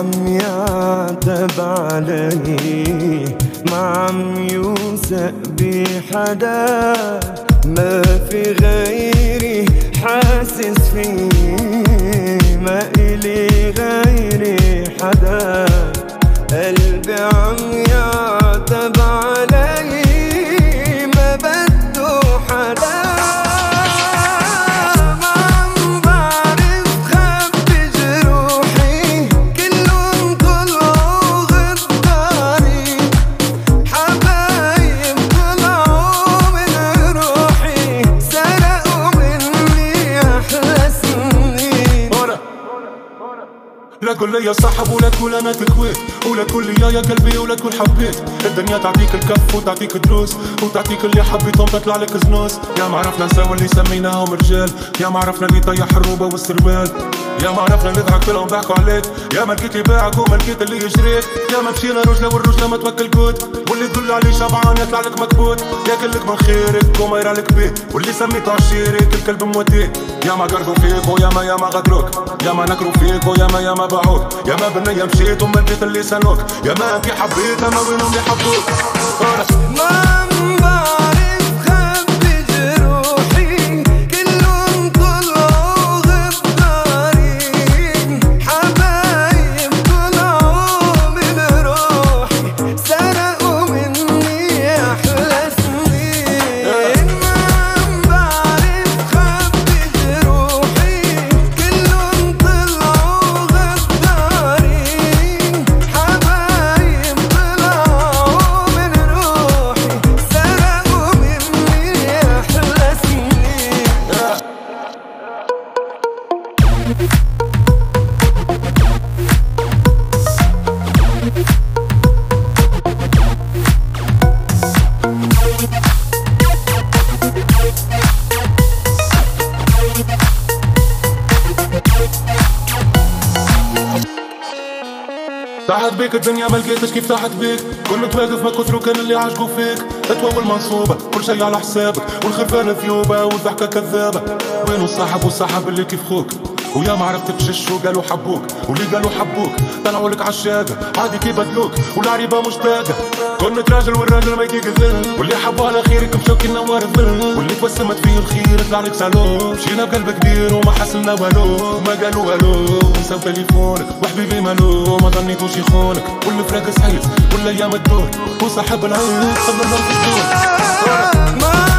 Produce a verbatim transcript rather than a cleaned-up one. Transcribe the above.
عم يعتب علي، مع عم يوثق بحدا، ما في غيري حاسس فيه، ما إلي غيري حدا. قلبي عم يعتب علي، ما بده حدا. لا تقول لي يا صاحب ولا تقول انا تكويت، ولا تقول لي يا يا قلبي ولا تقول حبيت. الدنيا تعطيك الكف وتعطيك دروس، وتعطيك اللي حبيتهم تطلع لك زنوس. يا ما عرفنا نساوي اللي سميناهم رجال، يا ما عرفنا اللي طيح الروبه والسروال، يا ما عرفنا اللي ضحك كلهم ضحكوا عليك. يا ما لقيت اللي باعك وما لقيت اللي يشريك. يا ما مشينا رجله والرجله ما توكل قوت، واللي تقول عليه شبعان يطلع لك مكبوت. ياكلك من خيرك وما يرى لك بيه، واللي سميته عشيرك الكلب موتيه. يا ما قرضوا فيك ويا ما يا ما غدروك، يا ما نكروا فيك ويا ما يا ما باعوك. يا ما بالنية مشيت وما لقيت اللي سنوك، يا ما انتي حبيت ما وينهم اللي حبوك. ما بعرف خبي جروحي، كلهم طلعوا غدارين. حبايب طلعوا من روحي، سرقوا مني أحلى سنين. ما بعرف خبي جروحي، كلهم طلعوا غدارين. حبايب طلعوا من روحي، سرقوا مني أحلى سنين. طاحت بيك الدنيا ما لقيتش كيف طاحت بيك، كنت واقف ما كثروا كان اللي عاشقوا فيك. اتوا والمنصوبة كل شي على حسابك، والخرفان ثيوبة والضحكة كذابة. وينو الصاحب والصاحب اللي كيف خوك، ويا ما عرفت تجش وقالوا حبوك، واللي قالوا حبوك طلعوا لك عالشاقة. عادي كي بدلوك والعريبة مشتاقة، كنت راجل والراجل ما يطيق الذل، واللي حبوا على خيرك مشوكي نوار الظل، واللي توسمت فيه الخير طلع لك سالو. مشينا بقلب كبير وما حسلنا والو، ما قالوا الو ونساو تليفونك، وحبيبي مالو ما ظنيتوش يخونك. والفراق صحيح والايام تدور، وصاحب العيد خلى النار تدور.